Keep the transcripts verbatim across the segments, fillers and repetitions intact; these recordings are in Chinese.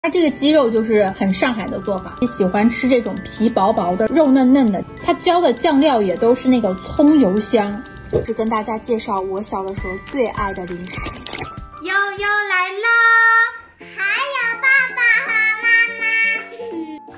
它这个鸡肉就是很上海的做法，喜欢吃这种皮薄薄的、肉嫩嫩的。它浇的酱料也都是那个葱油香。是跟大家介绍我小的时候最爱的零食。 悠悠来啦！ 还有爸爸和妈妈。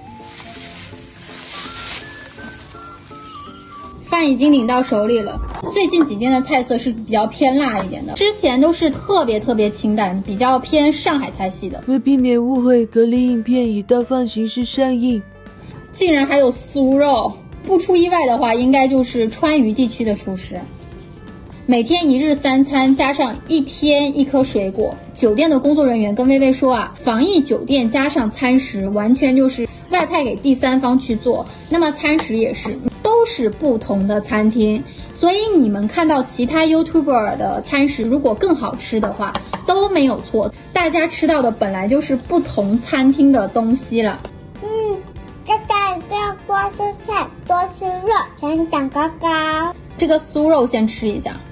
饭已经领到手里了。最近几天的菜色是比较偏辣一点的，之前都是特别特别清淡，比较偏上海菜系的。 为避免误会，隔离影片以倒放形式上映。 竟然还有酥肉，不出意外的话，应该就是川渝地区的厨师。每天一日三餐加上一天一颗水果。酒店的工作人员跟薇薇说啊，防疫酒店加上餐食完全就是外派给第三方去做，那么餐食也是都是不同的餐厅，所以你们看到其他 YouTuber 的餐食如果更好吃的话都没有错，大家吃到的本来就是不同餐厅的东西了。 嗯，大家一定要多吃菜，多吃肉，才能长高高。 这个酥肉先吃一下，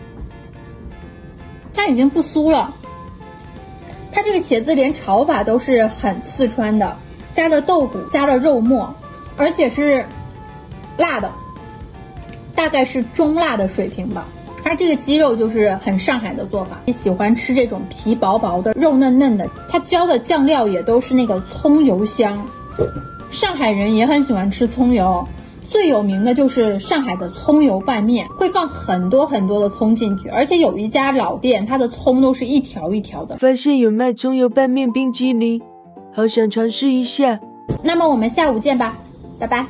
它已经不酥了。它这个茄子连炒法都是很四川的，加了豆鼓，加了肉末，而且是辣的，大概是中辣的水平吧。它这个鸡肉就是很上海的做法，喜欢吃这种皮薄薄的、肉嫩嫩的。它浇的酱料也都是那个葱油香，上海人也很喜欢吃葱油。最有名的就是上海的葱油拌面，会放很多很多的葱进去，而且有一家老店，它的葱都是一条一条的。 发现有卖葱油拌面冰淇淋，好想尝试一下。 那么我们下午见吧，拜拜。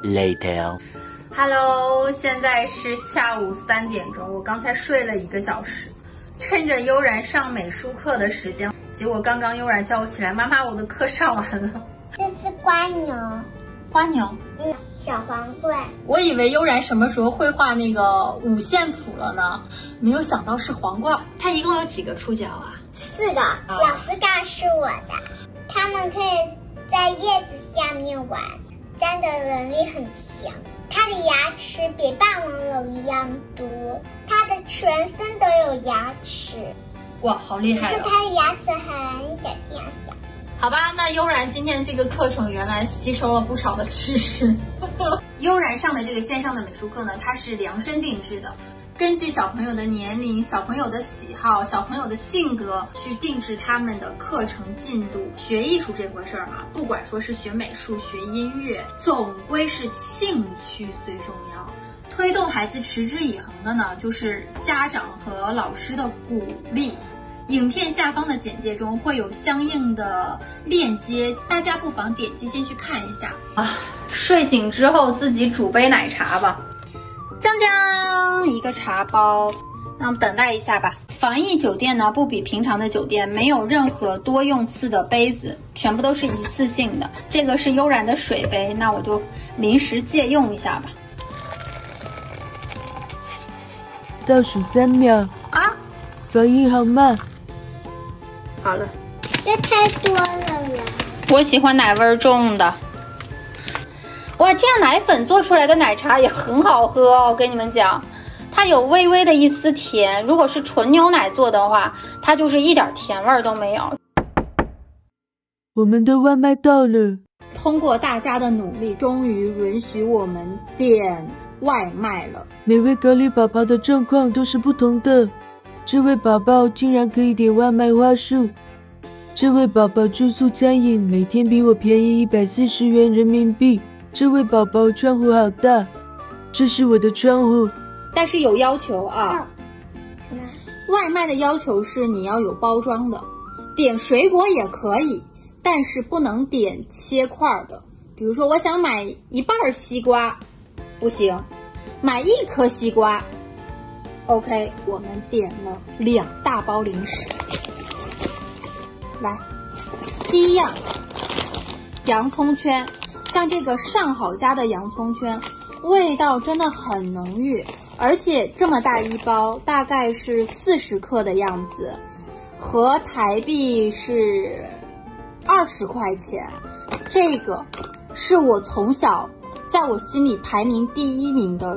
Later。Hello， 现在是下午三点钟，我刚才睡了一个小时，趁着悠然上美术课的时间，结果刚刚悠然叫我起来，妈妈，我的课上完了。 这是瓜牛。 花牛， 嗯，小皇冠。 我以为悠然什么时候会画那个五线谱了呢，没有想到是皇冠。它一共有几个触角啊？ 四个。老师告诉我的，他们可以在叶子下面玩，粘的能力很强。它的牙齿比霸王龙一样多，它的全身都有牙齿。 哇，好厉害！ 只是它的牙齿很小这样小。 好吧，那悠然今天这个课程原来吸收了不少的知识。悠然上的这个线上的美术课呢，它是量身定制的，根据小朋友的年龄、小朋友的喜好、小朋友的性格去定制他们的课程进度。学艺术这回事儿嘛，不管说是学美术、学音乐，总归是兴趣最重要。推动孩子持之以恒的呢，就是家长和老师的鼓励。影片下方的简介中会有相应的链接，大家不妨点击先去看一下啊。睡醒之后自己煮杯奶茶吧，将将一个茶包，那我们等待一下吧。防疫酒店呢，不比平常的酒店，没有任何多用次的杯子，全部都是一次性的。这个是悠然的水杯，那我就临时借用一下吧。 倒数三秒啊， 防疫好慢。 好了， 这太多了啦！ 我喜欢奶味重的。哇，这样奶粉做出来的奶茶也很好喝哦，我跟你们讲，它有微微的一丝甜。如果是纯牛奶做的话，它就是一点甜味都没有。 我们的外卖到了。 通过大家的努力，终于允许我们点外卖了。 每位隔离宝宝的状况都是不同的。这位宝宝竟然可以点外卖花束，这位宝宝住宿餐饮每天比我便宜一百四十元人民币，这位宝宝窗户好大，这是我的窗户。 但是有要求啊， 嗯、 外卖的要求是你要有包装的，点水果也可以，但是不能点切块的。比如说我想买一半西瓜，不行，买一颗西瓜。OK， 我们点了两大包零食。来，第一样，洋葱圈，像这个上好佳的洋葱圈，味道真的很浓郁，而且这么大一包，大概是四十克的样子，合台币是二十块钱。这个是我从小在我心里排名第一名的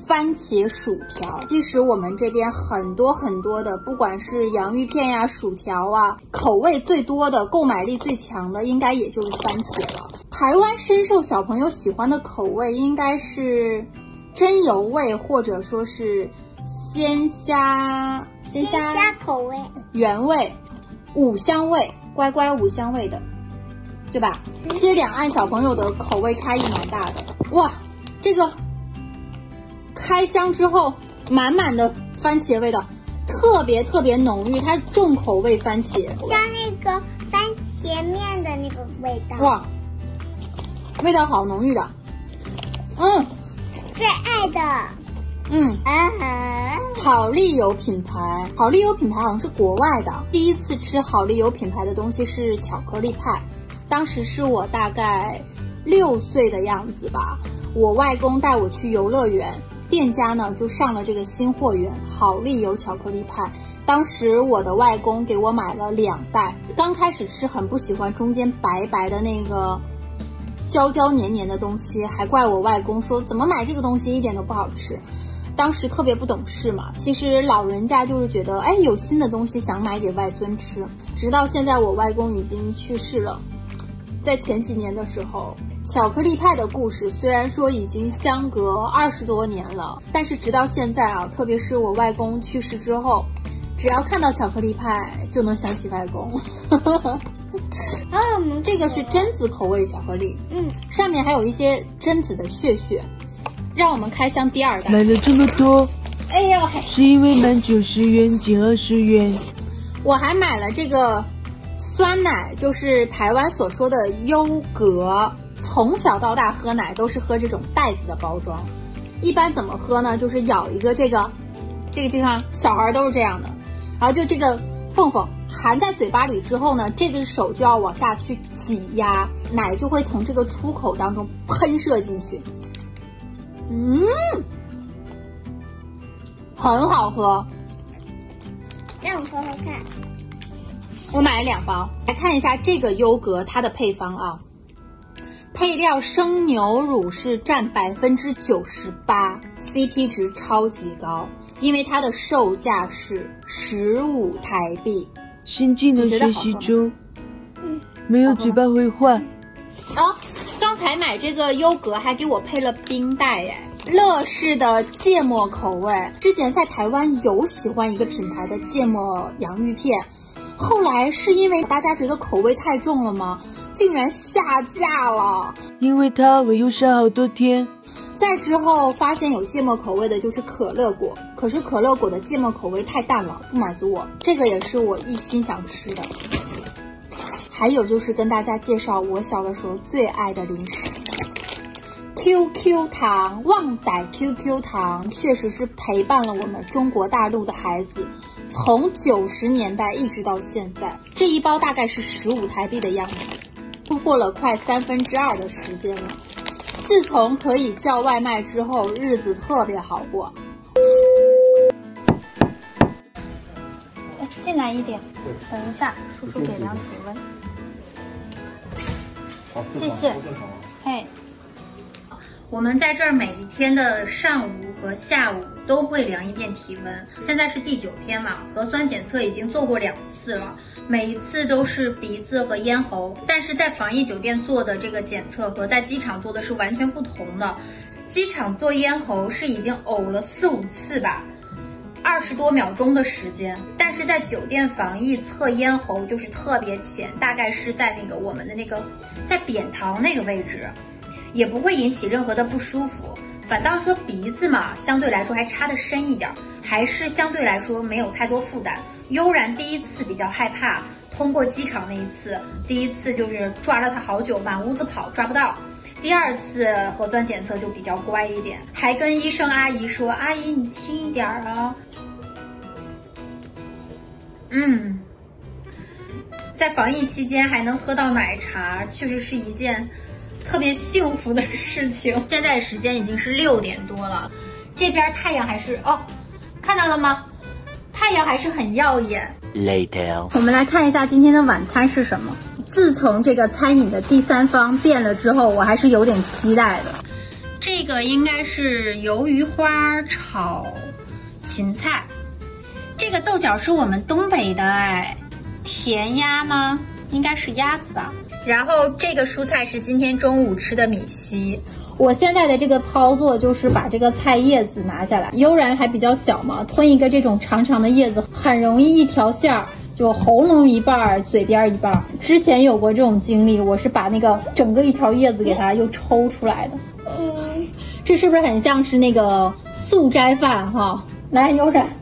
番茄薯条。其实我们这边很多很多的，不管是洋芋片呀、薯条啊，口味最多的、购买力最强的，应该也就是番茄了。台湾深受小朋友喜欢的口味应该是真油味，或者说是鲜虾、 鲜虾口味、 原味、五香味、乖乖五香味的，对吧？其实两岸小朋友的口味差异蛮大的。哇，这个开箱之后满满的番茄味道，特别特别浓郁，它是重口味番茄， 像那个番茄面的那个味道。 哇，味道好浓郁的。嗯， 最爱的。 嗯啊， 好丽友品牌，好丽友品牌好像是国外的。第一次吃好丽友品牌的东西是巧克力派，当时是我大概六岁的样子吧。我外公带我去游乐园，店家呢就上了这个新货源好丽友巧克力派。当时我的外公给我买了两袋，刚开始吃很不喜欢中间白白的那个焦焦黏黏的东西，还怪我外公说怎么买这个东西一点都不好吃。当时特别不懂事嘛，其实老人家就是觉得，哎，有新的东西想买给外孙吃。直到现在我外公已经去世了，在前几年的时候，巧克力派的故事虽然说已经相隔二十多年了，但是直到现在啊，特别是我外公去世之后，只要看到巧克力派就能想起外公。嗯，这个是榛子口味巧克力，嗯，上面还有一些榛子的屑屑。让我们开箱第二袋。 买了这么多， 哎呦， 是因为满九十元减二十元。 我还买了这个酸奶，就是台湾所说的优格。从小到大喝奶都是喝这种袋子的包装，一般怎么喝呢？就是咬一个这个，这个地方小孩都是这样的，然后就这个缝缝含在嘴巴里之后呢，这个手就要往下去挤压，奶就会从这个出口当中喷射进去。嗯，很好喝， 让我喝喝看。 我买了两包，来看一下这个优格它的配方啊。配料生牛乳是占百分之九十八 ，C P 值超级高，因为它的售价是十五台币。 新技能学习中，嗯，没有嘴巴会坏。 哦，刚才买这个优格还给我配了冰袋哎，乐事的芥末口味。之前在台湾有喜欢一个品牌的芥末洋芋片，后来是因为大家觉得口味太重了吗？竟然下架了， 因为它我又杀好多天。 再之后发现有芥末口味的就是可乐果，可是可乐果的芥末口味太淡了，不满足我，这个也是我一心想吃的。还有就是跟大家介绍我小的时候最爱的零食 Q Q 糖，旺仔 Q Q 糖确实是陪伴了我们中国大陆的孩子从九十年代一直到现在，这一包大概是十五台币的样子，度过了快三分之二的时间了。自从可以叫外卖之后，日子特别好过。 进来一点，等一下，叔叔给量体温。谢谢。嘿， 我们在这儿每一天的上午和下午都会量一遍体温。现在是第九天嘛，核酸检测已经做过两次了，每一次都是鼻子和咽喉。但是在防疫酒店做的这个检测和在机场做的是完全不同的。机场做咽喉是已经呕了四五次吧，二十多秒钟的时间。但是在酒店防疫测咽喉就是特别浅，大概是在那个我们的那个在扁桃那个位置。也不会引起任何的不舒服，反倒说鼻子嘛，相对来说还插得深一点，还是相对来说没有太多负担。悠然第一次比较害怕，通过机场那一次，第一次就是抓了他好久，满屋子跑抓不到。第二次核酸检测就比较乖一点，还跟医生阿姨说：“阿姨你轻一点啊。”嗯，在防疫期间还能喝到奶茶，确实是一件特别幸福的事情。现在时间已经是六点多了，这边太阳还是哦，看到了吗？太阳还是很耀眼。 Later， 我们来看一下今天的晚餐是什么。自从这个餐饮的第三方变了之后，我还是有点期待的。 这个应该是鱿鱼花炒芹菜。这个豆角是我们东北的哎，甜鸭吗？应该是鸭子吧。然后这个蔬菜是今天中午吃的米稀。我现在的这个操作就是把这个菜叶子拿下来，悠然还比较小嘛，吞一个这种长长的叶子很容易一条线儿，就喉咙一半儿，嘴边一半儿。之前有过这种经历，我是把那个整个一条叶子给它又抽出来的。嗯，这是不是很像是那个素斋饭哈？来，悠然，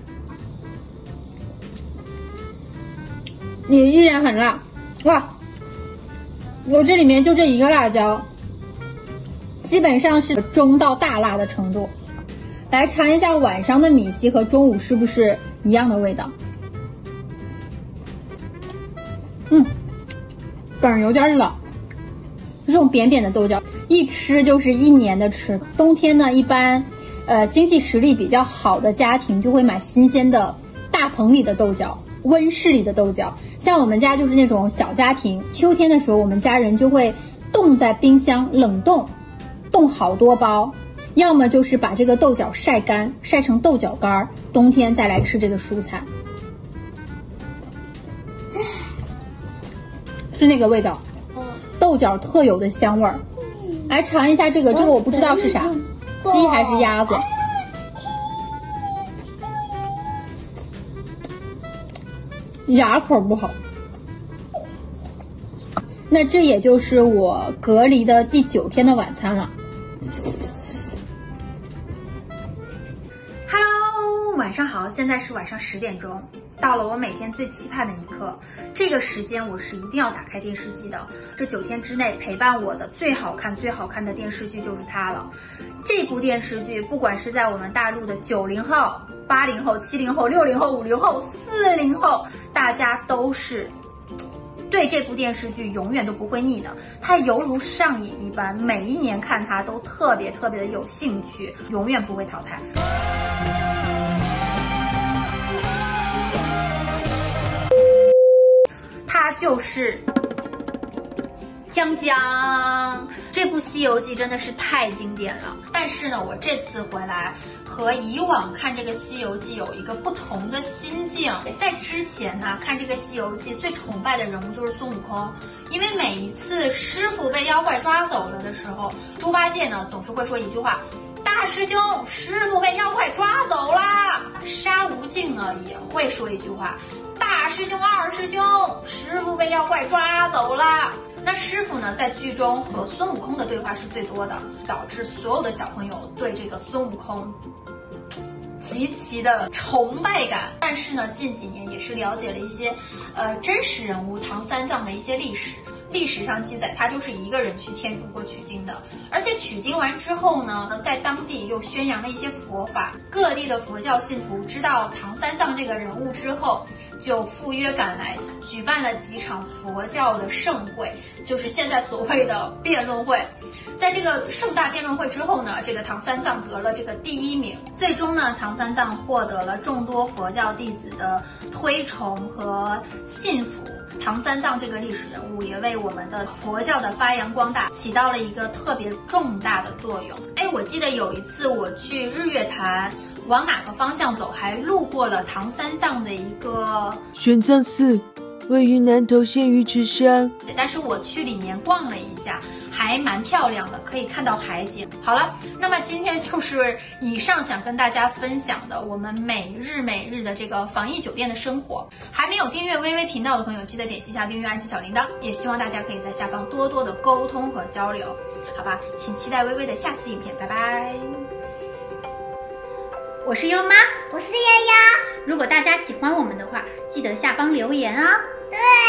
你依然很辣，哇！我这里面就这一个辣椒。基本上是中到大辣的程度。来尝一下晚上的米稀和中午是不是一样的味道？嗯，但是有点老。这种扁扁的豆角，一吃就是一年的吃。冬天呢，一般，呃，经济实力比较好的家庭就会买新鲜的大棚里的豆角、温室里的豆角。像我们家就是那种小家庭，秋天的时候，我们家人就会冻在冰箱冷冻。冻好多包，要么就是把这个豆角晒干，晒成豆角干，冬天再来吃这个蔬菜，是那个味道，豆角特有的香味儿。来尝一下这个，这个我不知道是啥，鸡还是鸭子？牙口不好。那这也就是我隔离的第九天的晚餐了。Hello， 晚上好，现在是晚上十点钟，到了我每天最期盼的一刻。这个时间我是一定要打开电视机的。这九天之内陪伴我的最好看、最好看的电视剧就是它了。这部电视剧，不管是在我们大陆的九零后、八零后、七零后、六零后、五零后、四零后，大家都是。对这部电视剧永远都不会腻的，它犹如上瘾一般，每一年看它都特别特别的有兴趣，永远不会淘汰。它就是江江。这部《西游记》真的是太经典了，但是呢，我这次回来和以往看这个《西游记》有一个不同的心境。在之前呢，看这个《西游记》最崇拜的人物就是孙悟空，因为每一次师傅被妖怪抓走了的时候，猪八戒呢总是会说一句话：“大师兄，师傅被妖怪抓走啦。”沙悟净呢也会说一句话：“大师兄、二师兄，师傅被妖怪抓走啦。”那师傅呢，在剧中和孙悟空的对话是最多的，导致所有的小朋友对这个孙悟空极其的崇拜感。但是呢，近几年也是了解了一些，呃，真实人物唐三藏的一些历史。历史上记载，他就是一个人去天竺国取经的，而且取经完之后呢，在当地又宣扬了一些佛法。各地的佛教信徒知道唐三藏这个人物之后，就赴约赶来，举办了几场佛教的盛会，就是现在所谓的辩论会。在这个盛大辩论会之后呢，这个唐三藏得了这个第一名。最终呢，唐三藏获得了众多佛教弟子的推崇和信服。唐三藏这个历史人物也为我们的佛教的发扬光大起到了一个特别重大的作用。哎，我记得有一次我去日月潭，往哪个方向走，还路过了唐三藏的一个玄奘寺，位于南投县鱼池乡。 但是我去里面逛了一下，还蛮漂亮的，可以看到海景。好了，那么今天就是以上想跟大家分享的我们每日每日的这个防疫酒店的生活。还没有订阅微微频道的朋友，记得点击一下订阅，按起小铃铛。也希望大家可以在下方多多的沟通和交流，好吧？请期待微微的下次影片，拜拜。我是优妈， 我是悠悠。 如果大家喜欢我们的话，记得下方留言啊。 对。